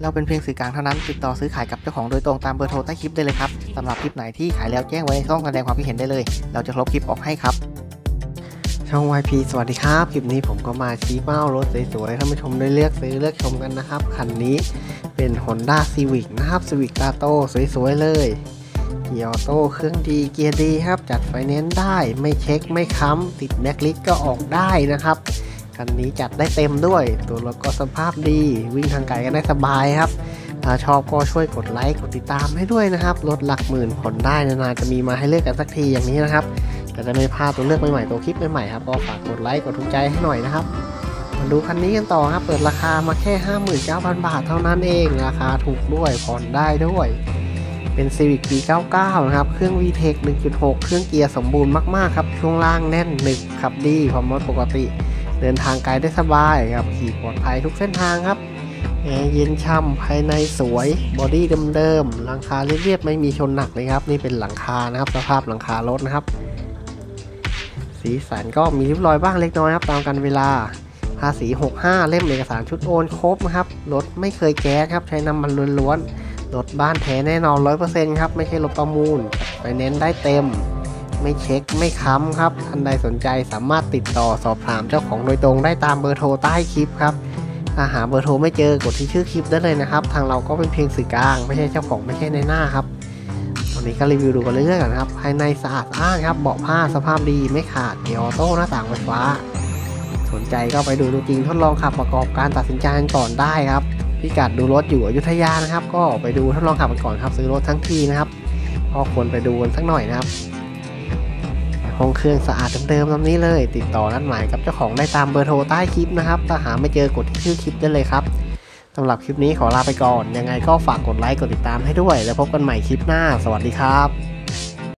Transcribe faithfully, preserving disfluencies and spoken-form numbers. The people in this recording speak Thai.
เราเป็นเพียงสื่อกลางเท่านั้นติดต่อซื้อขายกับเจ้าของโดยตรงตามเบอร์โทรใต้คลิปได้เลยครับสำหรับคลิปไหนที่ขายแล้วแจ้งไว้ในช่องแสดงความคิดเห็นได้เลยเราจะลบคลิปออกให้ครับช่อง วาย พี สวัสดีครับคลิปนี้ผมก็มาชี้เป้ารถสวยๆท่านผู้ชมได้เลือกซื้อเลือกชมกันนะครับคันนี้เป็น Honda Civic นะครับ Civic Tato สวยๆเลยเกียร์ออโต้เครื่องดีเกียร์ดีครับจัดไฟแนนซ์ได้ไม่เช็คไม่ค้ำติดแบ็คลิสต์ก็ออกได้นะครับคันนี้จัดได้เต็มด้วยตัวรถก็สภาพดีวิ่งทางไกลกันได้สบายครับถ้าชอบก็ช่วยกดไลค์กดติดตามให้ด้วยนะครับรถหลักหมื่นผ่อนได้นานๆจะมีมาให้เลือกกันสักทีอย่างนี้นะครับจะได้ไม่พลาดตัวเลือกใหม่ๆตัวคลิปใหม่ๆครับก็ฝากกดไลค์กดถูกใจให้หน่อยนะครับมาดูคันนี้กันต่อครับเปิดราคามาแค่ ห้าหมื่นเก้าพัน บาทเท่านั้นเองราคาถูกด้วยผ่อนได้ด้วยเป็น Civic ปี เก้าเก้า นะครับเครื่อง วี เทค หนึ่งจุดหก เครื่องเกียร์สมบูรณ์มากๆครับช่วงล่างแน่นหนึบขับดีความเร็วปกติเดินทางไกลได้สบายครับขี่ปลอดภัยทุกเส้นทางครับแอร์เย็นช่ำภายในสวยบอดี้เดิมๆหลังคาเรียบๆไม่มีชนหนักเลยครับนี่เป็นหลังคานะครับสภาพหลังคารถนะครับสีสันก็มีริ้วรอยบ้างเล็กน้อยครับตามกันเวลาภาษีหกสิบห้าเล่มเอกสารชุดโอนครบนะครับรถไม่เคยแก๊สครับใช้น้ำมันล้วนๆรถบ้านแท้แน่นอน ร้อยเปอร์เซ็นต์ ครับไม่ใช่รถประมูลไปเน้นได้เต็มไม่เช็คไม่ค้ำครับท่านใดสนใจสามารถติดต่อสอบถามเจ้าของโดยตรงได้ตามเบอร์โทรใต้คลิปครับถ้าหาเบอร์โทรไม่เจอกดที่ชื่อคลิปได้เลยนะครับทางเราก็เป็นเพียงสื่อกลางไม่ใช่เจ้าของไม่ใช่ในหน้าครับตอนนี้ก็รีวิวดูกันเรื่อยๆกันครับภายในสะอาดสะอ้านครับเบาะผ้าสภาพดีไม่ขาดเกียร์ออโต้หน้าต่างไฟฟ้าสนใจก็ไปดูตัวจริงทดลองขับประกอบการตัดสินใจกันก่อนได้ครับพิกัดดูรถอยู่อยุธยานะครับก็ไปดูทดลองขับกันก่อนครับซื้อรถทั้งทีนะครับก็ควรไปดูกันสักหน่อยนะครับห้องเครื่องสะอาดเดิมๆตามนี้เลยติดต่อนัดหมายกับเจ้าของได้ตามเบอร์โทรใต้คลิปนะครับถ้าหาไม่เจอกดที่ชื่อคลิปได้เลยครับสำหรับคลิปนี้ขอลาไปก่อนยังไงก็ฝากกดไลค์กดติดตามให้ด้วยแล้วพบกันใหม่คลิปหน้าสวัสดีครับ